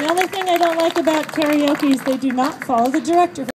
only thing I don't like about karaoke is they do not follow the director.